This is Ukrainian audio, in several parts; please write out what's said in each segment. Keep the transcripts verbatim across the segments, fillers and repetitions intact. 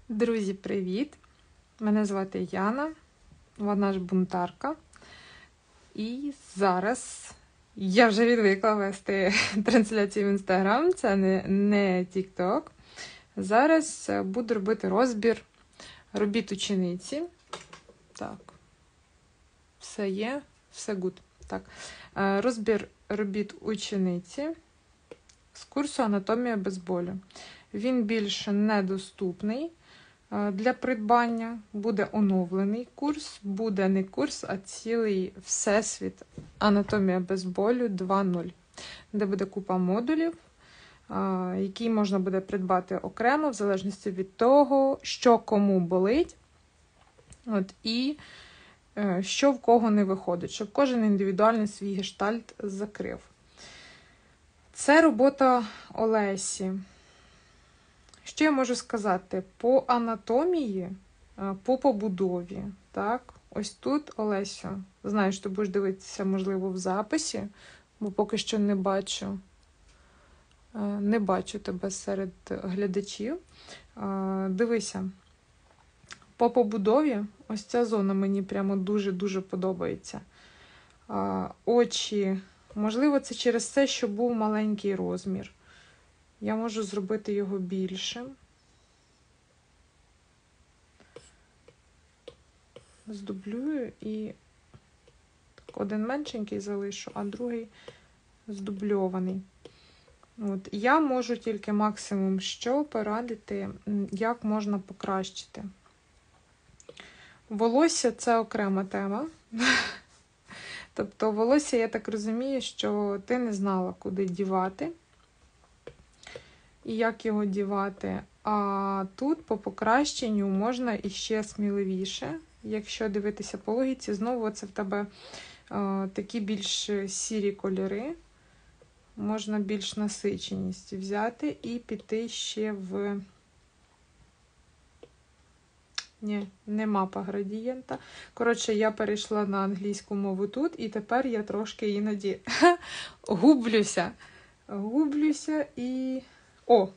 Друзі, привіт! Мене звати Яна, вона ж бунтарка. І зараз я вже відвикла вести трансляцію в Інстаграм, це не, не TikTok. Зараз буду робити розбір робіт учениці. Так, все є, все гуд. Так, розбір робіт учениці з курсу «Анатомія без болю». Він більше недоступний для придбання, буде оновлений курс, буде не курс, а цілий всесвіт «Анатомія без болю два нуль», де буде купа модулів, які можна буде придбати окремо, в залежності від того, що кому болить, от, і що в кого не виходить, щоб кожен індивідуальний свій гештальт закрив. Це робота Олесі. Що я можу сказати? По анатомії, по побудові, так, ось тут, Олесю, знаю, що ти будеш дивитися, можливо, в записі, бо поки що не бачу, не бачу тебе серед глядачів. Дивися, по побудові, ось ця зона мені прямо дуже-дуже подобається. Очі, можливо, це через те, що був маленький розмір. Я можу зробити його більшим. Здублюю і так, один меншенький залишу, а другий здубльований. От. Я можу тільки максимум що порадити, як можна покращити. Волосся – це окрема тема. Тобто волосся, я так розумію, що ти не знала, куди дівати. І як його дівати. А тут по покращенню можна іще сміливіше. Якщо дивитися по логіці, знову це в тебе а, такі більш сірі кольори. Можна більш насиченість взяти і піти ще в... Ні, не мапа градієнта. Коротше, я перейшла на англійську мову тут, і тепер я трошки іноді гублюся. Гублюся і... О!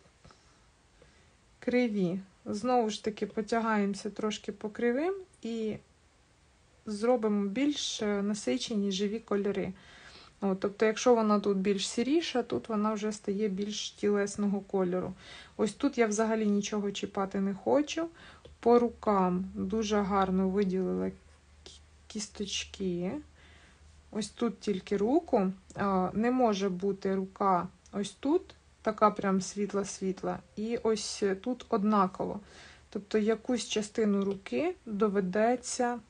Криві. Знову ж таки, потягаємося трошки по кривим і зробимо більш насичені живі кольори. О, тобто, якщо вона тут більш сіріша, тут вона вже стає більш тілесного кольору. Ось тут я взагалі нічого чіпати не хочу. По рукам дуже гарно виділила кісточки. Ось тут тільки руку. Не може бути рука ось тут, така прям світла-світла, і ось тут однаково. Тобто якусь частину руки доведеться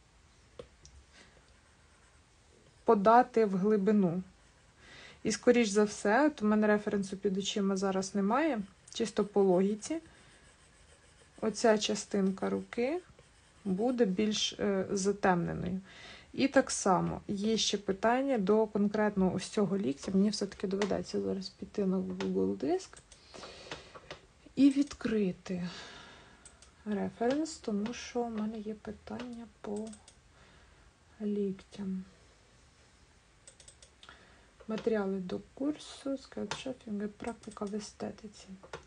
подати в глибину. І, скоріш за все, от у мене референсу під очима зараз немає, чисто по логіці, оця частинка руки буде більш е, затемненою. І так само, є ще питання до конкретно ось цього ліктя. Мені все-таки доведеться зараз піти на Google диск і відкрити референс, тому що в мене є питання по ліктям. Матеріали до курсу, скелпшефінг і практика в естетиці.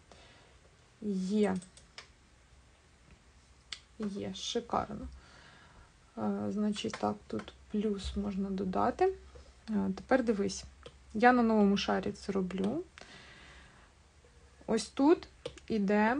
Є. Є, шикарно. Значить, так, тут плюс можна додати. Тепер дивись, я на новому шарі це роблю. Ось тут іде,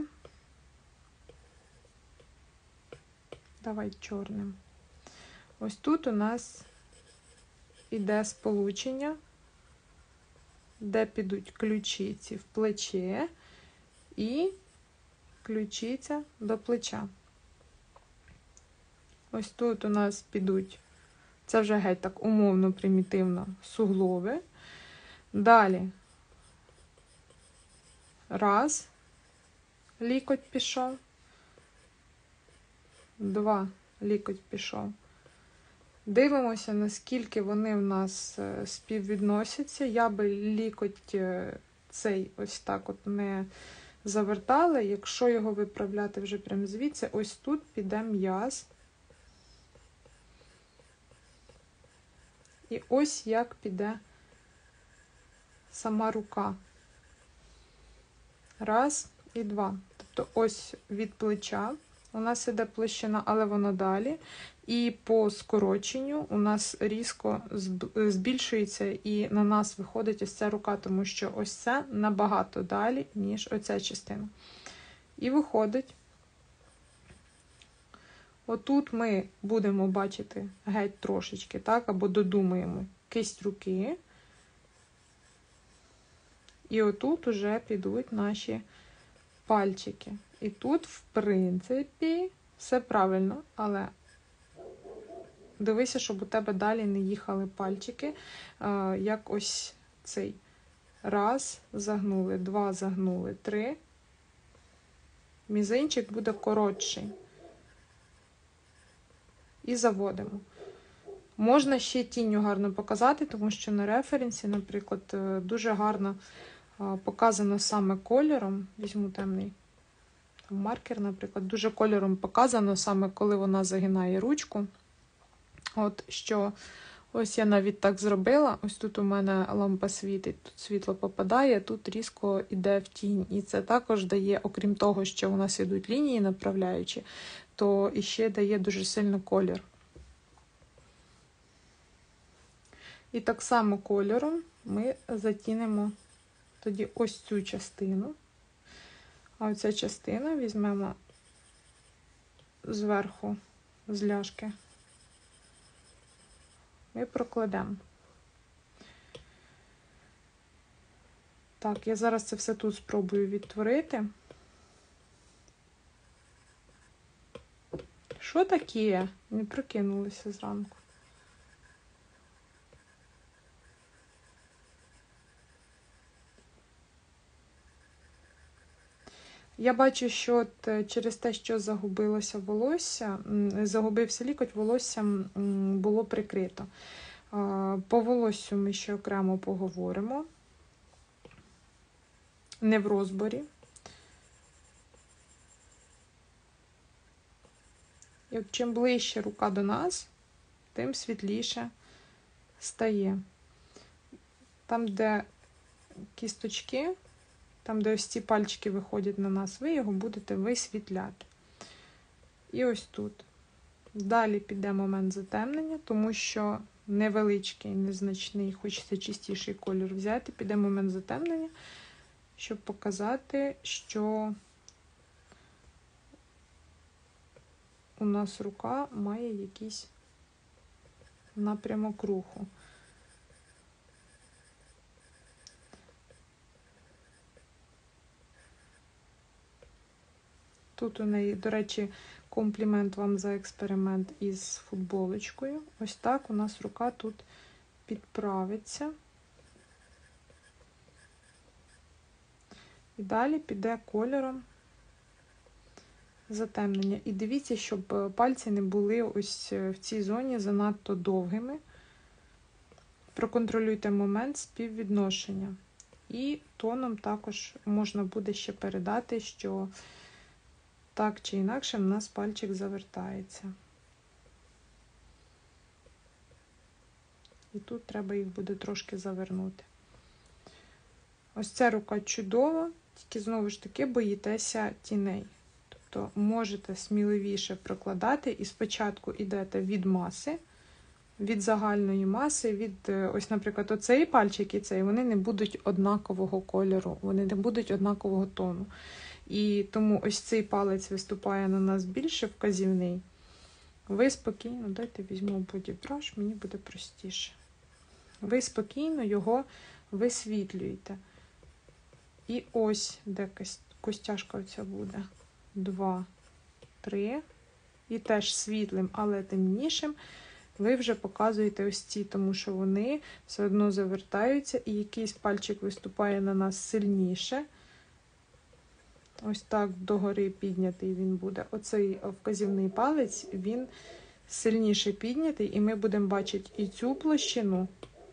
давай чорним. Ось тут у нас іде сполучення, де підуть ключиці в плече і ключиця до плеча. Ось тут у нас підуть, це вже геть так умовно, примітивно, суглоби. Далі. Раз. Лікоть пішов. Два. Лікоть пішов. Дивимося, наскільки вони в нас співвідносяться. Я би лікоть цей ось так от не завертала. Якщо його виправляти вже прямо звідси, ось тут піде м'яз. І ось як піде сама рука. Раз і два. Тобто ось від плеча у нас іде площина, але воно далі. І по скороченню у нас різко збільшується і на нас виходить ось ця рука, тому що ось це набагато далі, ніж оця частина. І виходить, отут ми будемо бачити геть трошечки, так, або додумаємо кисть руки. І отут уже підуть наші пальчики. І тут, в принципі, все правильно, але дивися, щоб у тебе далі не їхали пальчики, як ось цей. Раз, загнули, два, загнули, три. Мізинчик буде коротший. І заводимо. Можна ще тінню гарно показати, тому що на референсі, наприклад, дуже гарно показано саме кольором. Візьму темний маркер, наприклад, дуже кольором показано саме, коли вона загинає ручку. От, що ось я навіть так зробила, ось тут у мене лампа світить, тут світло попадає, тут різко йде в тінь. І це також дає, окрім того, що у нас йдуть лінії направляючі, то іще дає дуже сильно колір. І так само кольором ми затінемо тоді ось цю частину. А оця частина візьмемо зверху з ляшки. Ми прокладемо. Так, я зараз це все тут спробую відтворити. Що таке? Не прокинулися зранку. Я бачу, що от через те, що загубилося волосся, загубився лікоть, волоссям було прикрито. По волоссю ми ще окремо поговоримо. Не в розборі. І от чим ближче рука до нас, тим світліше стає. Там, де кісточки, там, де ось ці пальчики виходять на нас, ви його будете висвітляти. І ось тут. Далі піде момент затемнення, тому що невеличкий, незначний, хочеться чистіший колір взяти, піде момент затемнення, щоб показати, що у нас рука має якийсь напрямок руху. Тут у неї, до речі, комплімент вам за експеримент із футболочкою. Ось так у нас рука тут підправиться. І далі піде кольором затемнення. І дивіться, щоб пальці не були ось в цій зоні занадто довгими. Проконтролюйте момент співвідношення. І тоном також можна буде ще передати, що так чи інакше в нас пальчик завертається. І тут треба їх буде трошки завернути. Ось ця рука чудова, тільки знову ж таки боїтеся тіней. Тобто можете сміливіше прокладати і спочатку йдете від маси, від загальної маси, від, ось, наприклад, оцей пальчик і цей, вони не будуть однакового кольору, вони не будуть однакового тону. І тому ось цей палець виступає на нас більше вказівний. Ви спокійно, дайте візьму бодібраш, мені буде простіше. Ви спокійно його висвітлюєте. І ось, де костяшка оця буде. Два, три. І теж світлим, але темнішим. Ви вже показуєте ось ці, тому що вони все одно завертаються, і якийсь пальчик виступає на нас сильніше. Ось так догори піднятий він буде. Оцей вказівний палець, він сильніше піднятий, і ми будемо бачити і цю площину,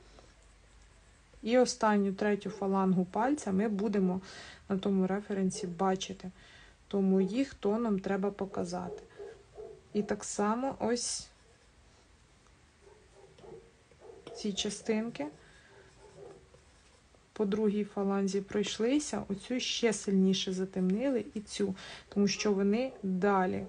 і останню третю фалангу пальця ми будемо на тому референсі бачити. Тому їх тоном треба показати. І так само ось ці частинки по другій фаланзі пройшлися, оцю ще сильніше затемнили і цю, тому що вони далі.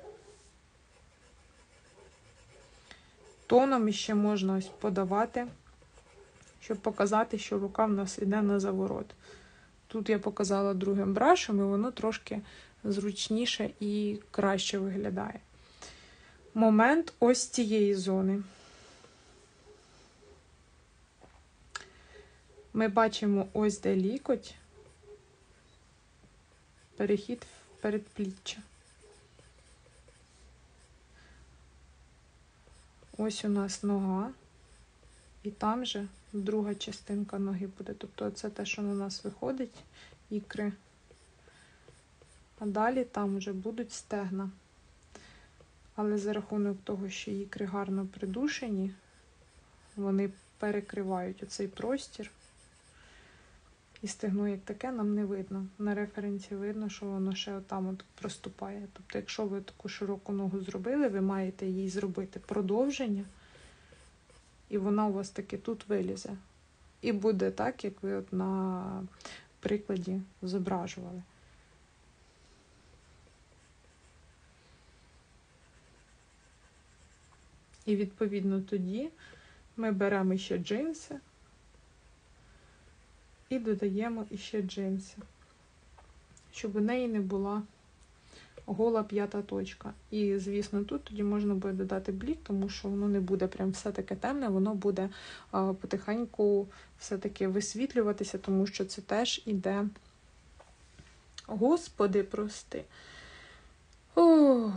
Тоном ще можна ось подавати, щоб показати, що рука в нас йде на заворот. Тут я показала другим брашем, і воно трошки зручніше і краще виглядає. Момент ось цієї зони. Ми бачимо ось де лікоть, перехід в передпліччя. Ось у нас нога, і там же друга частинка ноги буде. Тобто це те, що на нас виходить, ікри. А далі там вже будуть стегна. Але за рахунок того, що ікри гарно придушені, вони перекривають оцей простір. І стегно як таке нам не видно. На референсі видно, що воно ще отам от проступає. Тобто, якщо ви таку широку ногу зробили, ви маєте їй зробити продовження, і вона у вас таки тут вилізе. І буде так, як ви от на прикладі зображували. І відповідно тоді ми беремо ще джинси і додаємо іще джинси, щоб у неї не була гола п'ята точка. І, звісно, тут тоді можна буде додати блік, тому що воно не буде прям все таке темне, воно буде а, потихеньку все-таки висвітлюватися, тому що це теж іде. Господи, прости. Ох.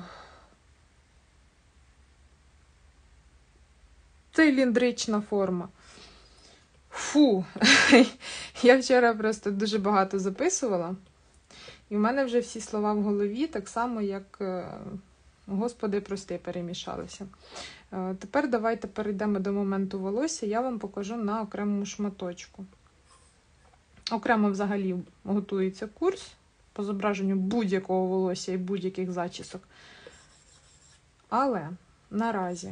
Циліндрична форма. Фу, я вчора просто дуже багато записувала, і в мене вже всі слова в голові, так само, як Господи, прости, перемішалися. Тепер давайте перейдемо до моменту волосся, я вам покажу на окремому шматочку. Окремо взагалі готується курс по зображенню будь-якого волосся і будь-яких зачісок. Але наразі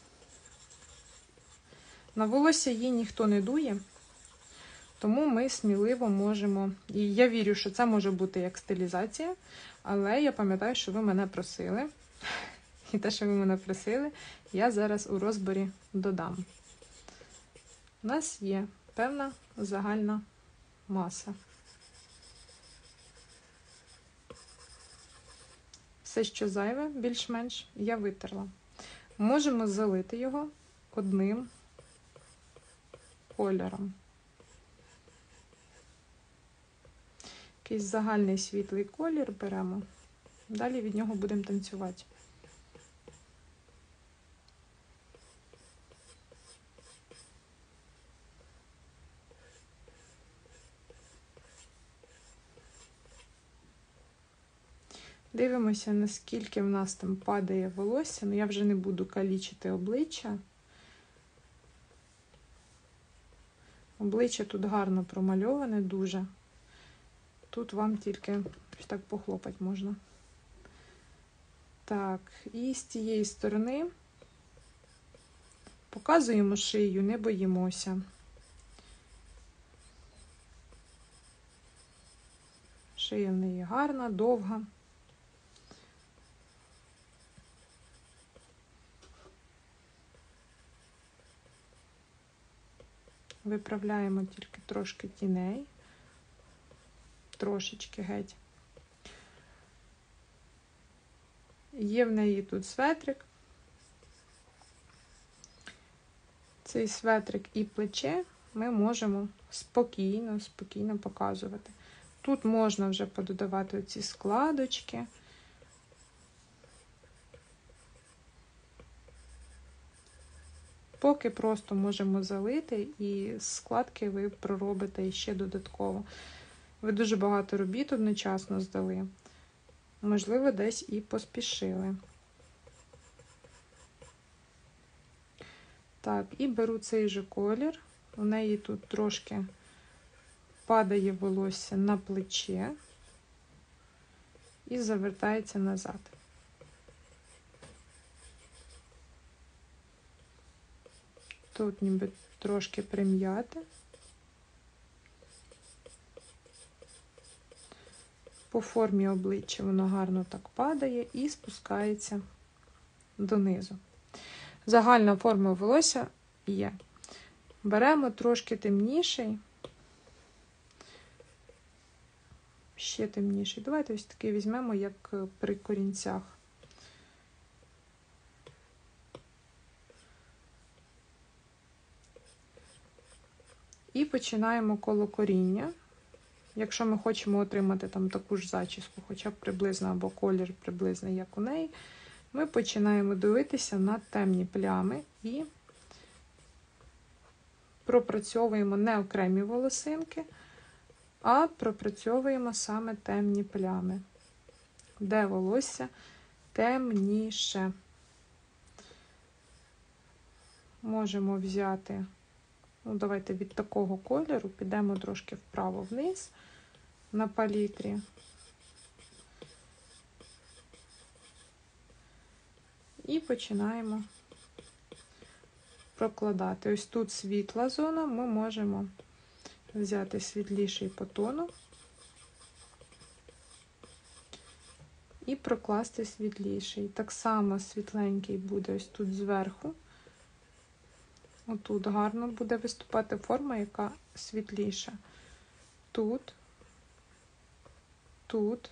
на волосся її ніхто не дує, тому ми сміливо можемо, і я вірю, що це може бути як стилізація, але я пам'ятаю, що ви мене просили, і те, що ви мене просили, я зараз у розборі додам. У нас є певна загальна маса. Все, що зайве, більш-менш, я витерла. Можемо залити його одним кольором. Якийсь загальний світлий колір беремо. Далі від нього будемо танцювати. Дивимося, наскільки в нас там падає волосся. Ну, я вже не буду калічити обличчя. Обличчя тут гарно промальоване, дуже. Тут вам тільки ось так похлопати можна. Так, і з цієї сторони показуємо шию, не боїмося. Шия в неї гарна, довга. Виправляємо тільки трошки тіней. Трошечки геть. Є в неї тут светрик. Цей светрик і плече ми можемо спокійно, спокійно показувати. Тут можна вже пододавати оці складочки. Поки просто можемо залити, і складки ви проробите ще додатково. Ви дуже багато робіт одночасно здали. Можливо, десь і поспішили. Так, і беру цей же колір. У неї тут трошки падає волосся на плече і завертається назад. Тут ніби трошки прим'яти. По формі обличчя воно гарно так падає і спускається донизу. Загальна форма волосся є. Беремо трошки темніший, ще темніший. Давайте ось такий візьмемо, як при корінцях. І починаємо коло коріння. Якщо ми хочемо отримати там таку ж зачіску, хоча б приблизно, або колір приблизно, як у неї, ми починаємо дивитися на темні плями і пропрацьовуємо не окремі волосинки, а пропрацьовуємо саме темні плями, де волосся темніше. Можемо взяти, ну давайте від такого кольору, підемо трошки вправо-вниз на палітрі. І починаємо прокладати. Ось тут світла зона, ми можемо взяти світліший по тону і прокласти світліший. Так само світленький буде ось тут зверху. Отут гарно буде виступати форма, яка світліша. Тут, тут,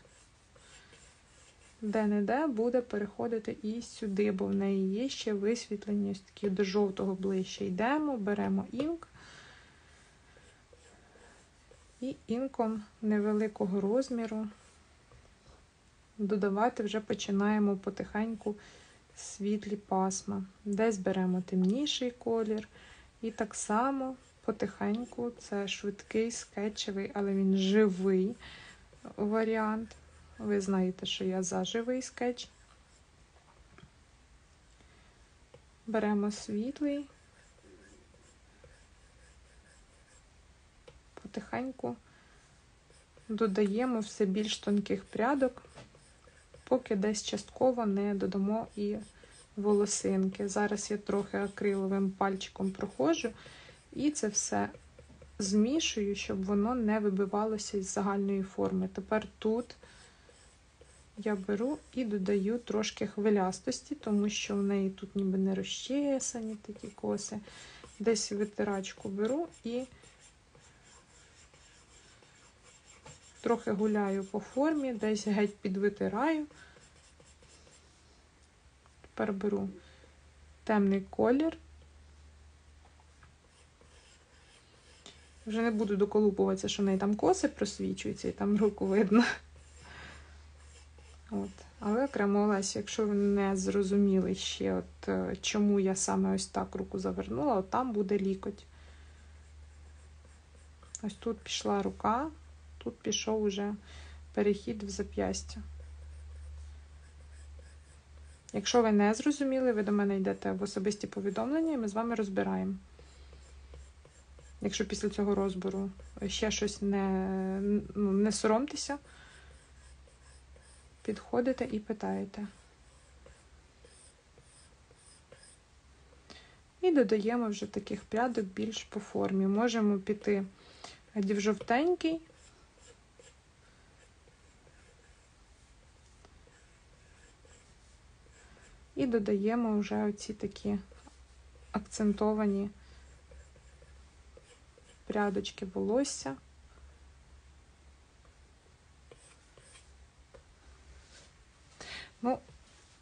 де-не-де буде переходити і сюди, бо в неї є ще висвітлення, ось такі до жовтого ближче. Йдемо, беремо інк. І інком невеликого розміру додавати вже починаємо потихеньку світлі пасма. Десь беремо темніший колір. І так само потихеньку, це швидкий, скетчевий, але він живий варіант. Ви знаєте, що я за живий скетч. Беремо світлий. Потихеньку додаємо все більш тонких прядок, поки десь частково не додамо і волосинки. Зараз я трохи акриловим пальчиком проходжу і це все змішую, щоб воно не вибивалося із загальної форми. Тепер тут я беру і додаю трошки хвилястості, тому що в неї тут ніби не розчесані такі коси. Десь витирачку беру і трохи гуляю по формі, десь геть підвитираю. Тепер беру темний колір. Вже не буду доколупуватися, що в неї там коси просвічуються і там руку видно. От. Але окремо Олесі, якщо ви не зрозуміли ще, от, чому я саме ось так руку завернула, от там буде лікоть. Ось тут пішла рука. Тут пішов уже перехід в зап'ястя. Якщо ви не зрозуміли, ви до мене йдете в особисті повідомлення, і ми з вами розбираємо. Якщо після цього розбору ще щось не, ну, не соромтеся, підходите і питаєте. І додаємо вже таких прядок більш по формі. Можемо піти в жовтенький, і додаємо вже оці такі акцентовані прядочки волосся. Ну,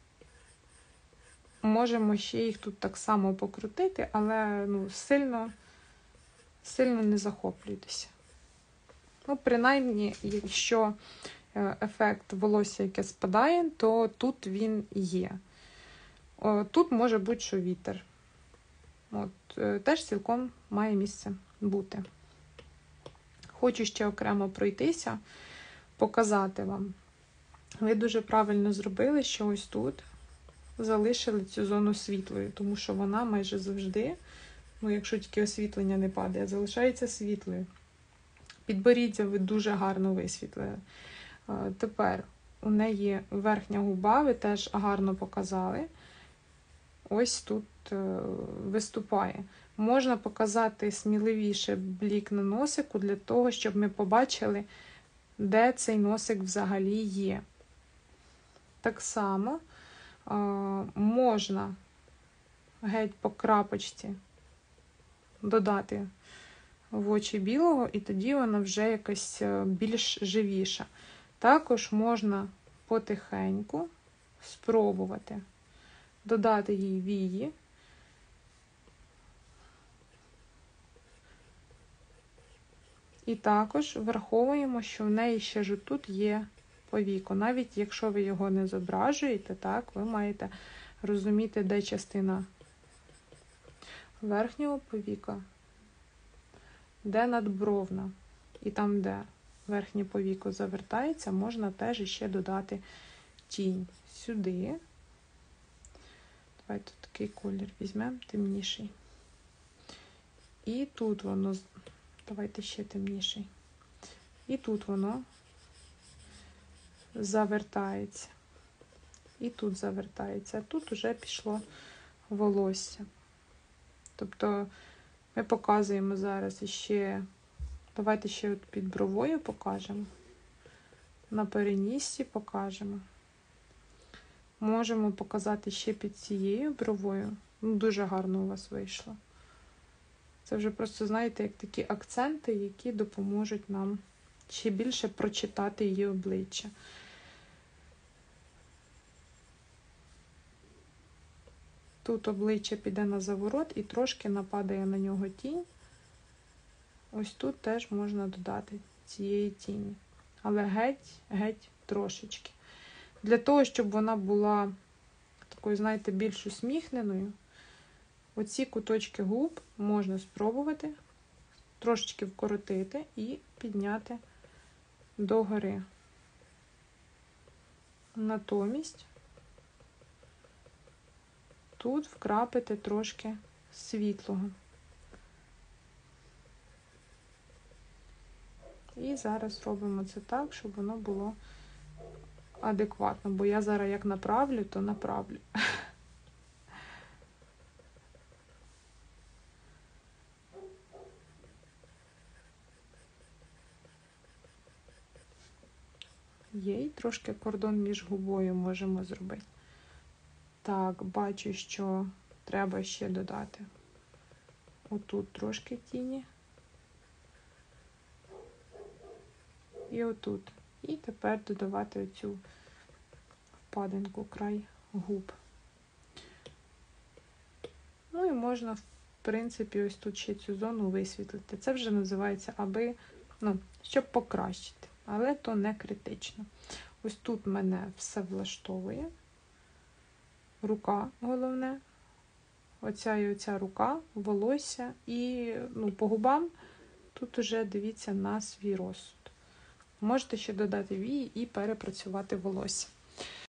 можемо ще їх тут так само покрутити, але ну, сильно, сильно не захоплюйтеся. Ну, принаймні, якщо ефект волосся, яке спадає, то тут він є. Тут може бути, що вітер. От, теж цілком має місце бути. Хочу ще окремо пройтися, показати вам. Ви дуже правильно зробили, що ось тут залишили цю зону світлою, тому що вона майже завжди, ну якщо тільки освітлення не падає, залишається світлою. Підборіддя ви дуже гарно висвітлили. Тепер у неї верхня губа, ви теж гарно показали. Ось тут виступає. Можна показати сміливіше блік на носику, для того, щоб ми побачили де цей носик взагалі є. Так само е, можна геть по крапочці додати в очі білого, і тоді вона вже якась більш живіша. Також можна потихеньку спробувати додати їй вії. І також враховуємо, що в неї ще ж тут є повіко. Навіть якщо ви його не зображуєте, так, ви маєте розуміти, де частина верхнього повіка, де надбровна. І там, де верхнє повіко завертається, можна теж ще додати тінь сюди. Давайте такий колір візьмемо, темніший. І тут воно, давайте ще темніший. І тут воно завертається. І тут завертається. А тут уже пішло волосся. Тобто ми показуємо зараз ще, давайте ще от під бровою покажемо. На переніссі покажемо. Можемо показати ще під цією бровою. Ну, дуже гарно у вас вийшло. Це вже просто, знаєте, як такі акценти, які допоможуть нам ще більше прочитати її обличчя. Тут обличчя піде на заворот і трошки нападає на нього тінь. Ось тут теж можна додати цієї тіні. Але геть, геть трошечки. Для того, щоб вона була такою, знаєте, більш усміхненою, оці куточки губ можна спробувати трошечки вкоротити і підняти догори. Натомість тут вкрапити трошки світлого. І зараз робимо це так, щоб воно було адекватно, бо я зараз як направлю, то направлю. Є, і трошки кордон між губою можемо зробити. Так, бачу, що треба ще додати отут трошки тіні. І отут. І тепер додавати оцю впадинку, край губ. Ну і можна, в принципі, ось тут ще цю зону висвітлити. Це вже називається, аби, ну, щоб покращити. Але то не критично. Ось тут мене все влаштовує. Рука головне. Оця і оця рука, волосся. І, ну, по губам тут уже дивіться на свій розсуд. Можете ще додати вії і перепрацювати волосся.